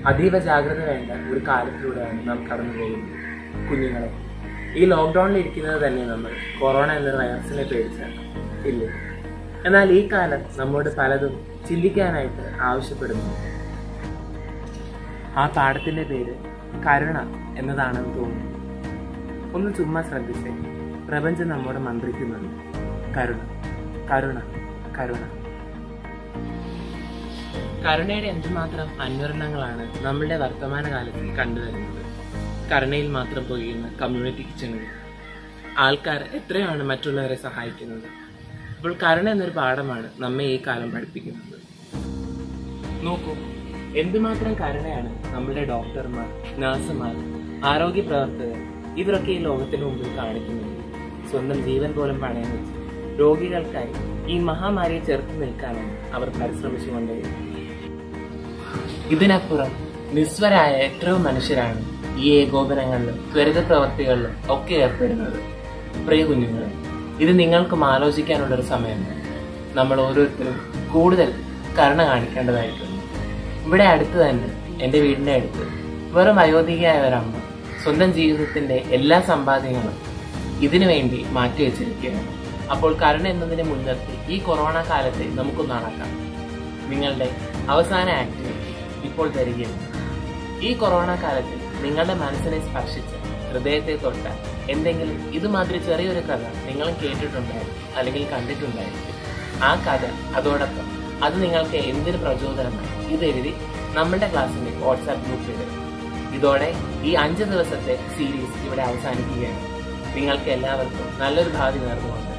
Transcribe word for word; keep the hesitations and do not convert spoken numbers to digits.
അതീവ ജാഗ്രത വേണ്ട ഒരു കാലത്തിലൂടെയാണ് നാം കടന്നു പോകുന്നത്. കുഞ്ഞുങ്ങളെ, ഈ ലോക്ക്ഡൗണിൽ ഇരിക്കുന്നത് തന്നെ നമ്മൾ കൊറോണ എന്ന വൈറസിനെ പേടിച്ചാണ് ഇല്ലേ? എന്നാൽ ഈ കാലം നമ്മോട് പലതും ചിന്തിക്കാനായിട്ട് ആവശ്യപ്പെടുന്നു. ആ പാഠത്തിന്റെ പേര് കരുണ എന്നതാണെന്ന് തോന്നുന്നു. ഒന്ന് ചുമ്മാ ശ്രദ്ധിച്ചേ, പ്രപഞ്ചം നമ്മോട് മന്ത്രിക്കുന്നുണ്ട്. കരുണ, കരുണ, കരുണ. കരുണയുടെ എന്തുമാത്രം അന്വരണങ്ങളാണ് നമ്മളുടെ വർത്തമാനകാലത്തിൽ കണ്ടുവരുന്നത്. കരുണയിൽ മാത്രം പൊയ്യുന്ന കമ്മ്യൂണിറ്റി കിച്ചണുകൾ. ആൾക്കാർ എത്രയാണ് മറ്റുള്ളവരെ സഹായിക്കുന്നത്. അപ്പോൾ കരുണ എന്നൊരു പാഠമാണ് നമ്മെ ഈ കാലം പഠിപ്പിക്കുന്നത്. നോക്കൂ, എന്തുമാത്രം കരുണയാണ് നമ്മളുടെ ഡോക്ടർമാർ, നഴ്സുമാർ, ആരോഗ്യ പ്രവർത്തകർ ഇവരൊക്കെ ഈ ലോകത്തിന് മുമ്പിൽ കാണിക്കുന്നത്. സ്വന്തം ജീവൻ പോലും പണയം വെച്ച് രോഗികൾക്കായി ഈ മഹാമാരിയെ ചെറുത്തു നിൽക്കാനാണ് അവർ പരിശ്രമിച്ചുകൊണ്ടേയിരിക്കുന്നത്. ഇതിനപ്പുറം നിസ്വരായ എത്രയോ മനുഷ്യരാണ് ഈ ഏകോപനങ്ങളിലും ത്വരിത പ്രവർത്തികളിലും ഒക്കെ ഏർപ്പെടുന്നത്. പ്രിയ കുഞ്ഞുങ്ങളെ, ഇത് നിങ്ങൾക്കും ആലോചിക്കാനുള്ളൊരു സമയമാണ്. നമ്മൾ ഓരോരുത്തരും കൂടുതൽ കരുണ കാണിക്കേണ്ടതായിട്ടുണ്ട്. ഇവിടെ അടുത്ത് തന്നെ, എൻ്റെ വീടിൻ്റെ അടുത്ത്, വെറും വയോധികയായ ഒരമ്മ സ്വന്തം ജീവിതത്തിന്റെ എല്ലാ സമ്പാദ്യങ്ങളും ഇതിനു വേണ്ടി മാറ്റിവെച്ചിരിക്കുകയാണ്. അപ്പോൾ കരുണ എന്നതിനെ മുൻനിർത്തി ഈ കൊറോണ കാലത്തെ നമുക്കൊന്ന് നടക്കാം. നിങ്ങളുടെ അവസാന ആക്ടിവിറ്റി ഇപ്പോൾ തരികയാണ്. ഈ കൊറോണ കാലത്തിൽ നിങ്ങളുടെ മനസ്സിനെ സ്പർശിച്ച, ഹൃദയത്തെ തൊട്ട എന്തെങ്കിലും ഇതുമാതിരി ചെറിയൊരു കഥ നിങ്ങളും കേട്ടിട്ടുണ്ടായിരിക്കും അല്ലെങ്കിൽ കണ്ടിട്ടുണ്ടായിരിക്കും. ആ കഥ, അതോടൊപ്പം അത് നിങ്ങൾക്ക് എന്തൊരു പ്രചോദനമാണ് ഇതെഴുതി നമ്മുടെ ക്ലാസ്സിന്റെ വാട്സാപ്പ് ഗ്രൂപ്പിൽ ഇടും. ഇതോടെ ഈ അഞ്ച് ദിവസത്തെ സീരീസ് ഇവിടെ അവസാനിക്കുകയാണ്. നിങ്ങൾക്ക് എല്ലാവർക്കും നല്ലൊരു ഭാവി നേർന്നുകൊണ്ട്